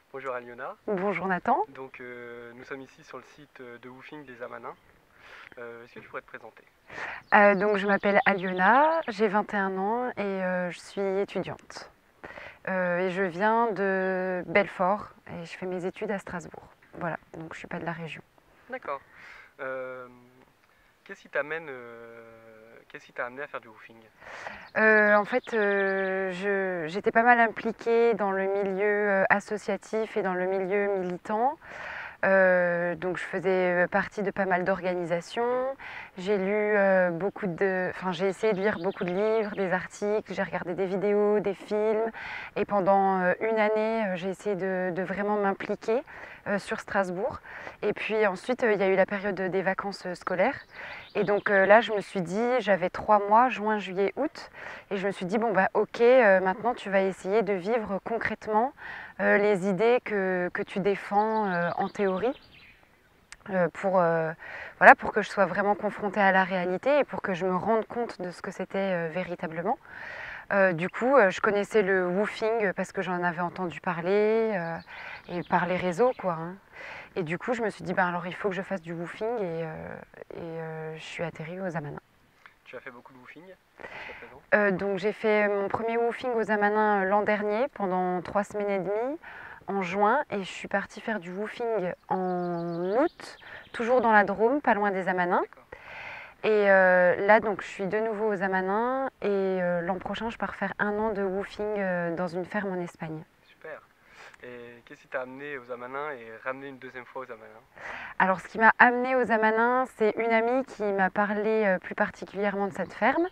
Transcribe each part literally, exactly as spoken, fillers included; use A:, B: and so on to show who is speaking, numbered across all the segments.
A: Bonjour Aliona.
B: Bonjour Nathan.
A: Donc euh, nous sommes ici sur le site de Woofing des Amanins. Euh, Est-ce que tu pourrais te présenter?
B: Euh, donc je m'appelle Aliona, j'ai vingt et un ans et euh, je suis étudiante. Euh, et je viens de Belfort et je fais mes études à Strasbourg. Voilà, donc je ne suis pas de la région.
A: D'accord. Euh, Qu'est-ce qui t'amène, euh, qu'est-ce qui t'a amené à faire du woofing?
B: Euh, en fait, euh, je- j'étais pas mal impliquée dans le milieu euh, associatif et dans le milieu militant. Euh, donc je faisais partie de pas mal d'organisations. J'ai lu euh, beaucoup de, enfin j'ai essayé de lire beaucoup de livres, des articles, j'ai regardé des vidéos, des films. Et pendant euh, une année, euh, j'ai essayé de, de vraiment m'impliquer euh, sur Strasbourg. Et puis ensuite, euh, il y a eu la période des vacances euh, scolaires. Et donc euh, là, je me suis dit, j'avais trois mois, juin, juillet, août. Et je me suis dit, bon bah ok, euh, maintenant tu vas essayer de vivre concrètement euh, les idées que, que tu défends euh, en théorie. Euh, pour, euh, voilà, pour que je sois vraiment confrontée à la réalité et pour que je me rende compte de ce que c'était euh, véritablement. Euh, du coup, euh, je connaissais le woofing parce que j'en avais entendu parler euh, et par les réseaux, quoi. Hein. Et du coup, je me suis dit, ben alors il faut que je fasse du woofing et, euh, et euh, je suis atterrie aux Amanins.
A: Tu as fait beaucoup de woofing jusqu'à présent?
B: Euh, donc j'ai fait mon premier woofing aux Amanins l'an dernier pendant trois semaines et demie en juin et je suis partie faire du woofing en août, toujours dans la Drôme, pas loin des Amanins.
A: D'accord.
B: Et euh, là donc je suis de nouveau aux Amanins et euh, l'an prochain je pars faire un an de woofing euh, dans une ferme en Espagne.
A: Super. Et qu'est-ce qui t'a amené aux Amanins et ramené une deuxième fois aux Amanins?
B: Alors ce qui m'a amenée aux Amanins, c'est une amie qui m'a parlé euh, plus particulièrement de cette ferme.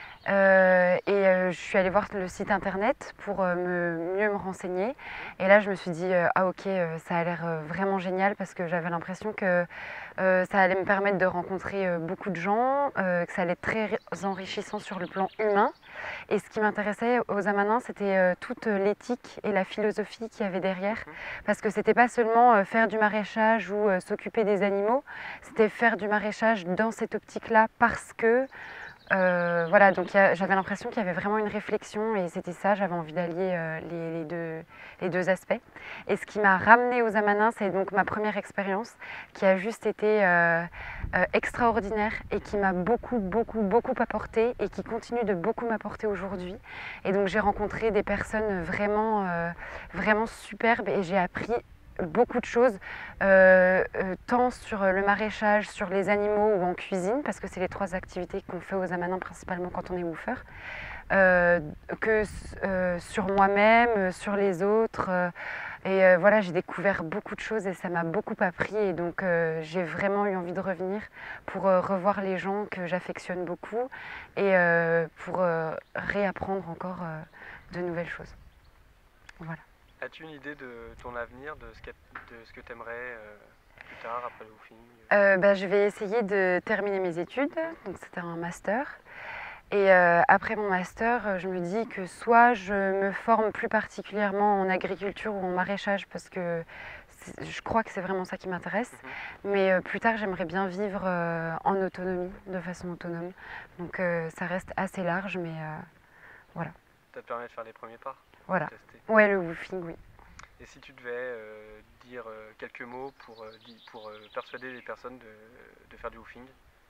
B: Euh, et euh, je suis allée voir le site internet pour euh, me, mieux me renseigner. Et là, je me suis dit, euh, ah ok, euh, ça a l'air euh, vraiment génial parce que j'avais l'impression que euh, ça allait me permettre de rencontrer euh, beaucoup de gens, euh, que ça allait être très enrichissant sur le plan humain. Et ce qui m'intéressait aux Amanins, c'était euh, toute l'éthique et la philosophie qu'il y avait derrière.
A: Mhm.
B: Parce que c'était pas seulement euh, faire du maraîchage ou euh, s'occuper des animaux, c'était faire du maraîchage dans cette optique-là parce que euh, voilà, donc j'avais l'impression qu'il y avait vraiment une réflexion et c'était ça, j'avais envie d'allier euh, les, les, deux, les deux aspects. Et ce qui m'a ramenée aux Amanins, c'est donc ma première expérience qui a juste été euh, euh, extraordinaire et qui m'a beaucoup, beaucoup, beaucoup apporté et qui continue de beaucoup m'apporter aujourd'hui. Et donc j'ai rencontré des personnes vraiment, euh, vraiment superbes et j'ai appris beaucoup de choses, euh, euh, tant sur le maraîchage, sur les animaux ou en cuisine, parce que c'est les trois activités qu'on fait aux Amanins principalement quand on est woofer, euh, que euh, sur moi-même, sur les autres. Euh, et euh, voilà, j'ai découvert beaucoup de choses et ça m'a beaucoup appris. Et donc euh, j'ai vraiment eu envie de revenir pour euh, revoir les gens que j'affectionne beaucoup et euh, pour euh, réapprendre encore euh, de nouvelles choses. Voilà.
A: As-tu une idée de ton avenir, de ce que, de ce que tu aimerais euh, plus tard après le woofing?
B: Euh, bah, je vais essayer de terminer mes études, donc c'était un master. Et euh, après mon master, je me dis que soit je me forme plus particulièrement en agriculture ou en maraîchage parce que je crois que c'est vraiment ça qui m'intéresse.
A: Mhm.
B: Mais euh, plus tard, j'aimerais bien vivre euh, en autonomie, de façon autonome. Donc euh, ça reste assez large, mais euh, voilà.
A: Ça te permet de faire les premiers pas,
B: Voilà.
A: tester.
B: Ouais, le woofing, oui.
A: Et si tu devais euh, dire euh, quelques mots pour, euh, di- pour euh, persuader les personnes de, de faire du woofing?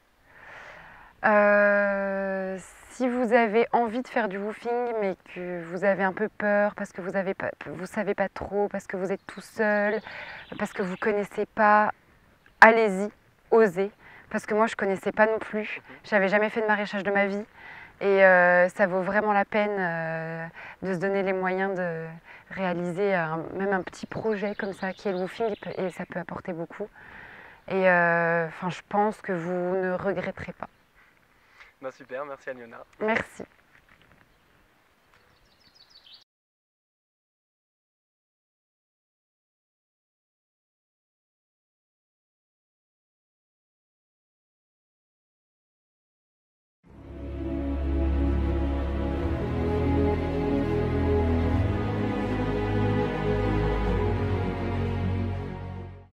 B: Euh, si vous avez envie de faire du woofing, mais que vous avez un peu peur parce que vous avez pas, vous savez pas trop, parce que vous êtes tout seul, parce que vous connaissez pas, allez-y, osez. Parce que moi, je connaissais pas non plus.
A: Mhm.
B: J'avais jamais fait de maraîchage de ma vie. Et euh, ça vaut vraiment la peine euh, de se donner les moyens de réaliser un- même un petit projet comme ça qui est le woofing et ça peut apporter beaucoup. Et euh, enfin, je pense que vous ne regretterez pas.
A: Bah super, merci Aliona.
B: Merci.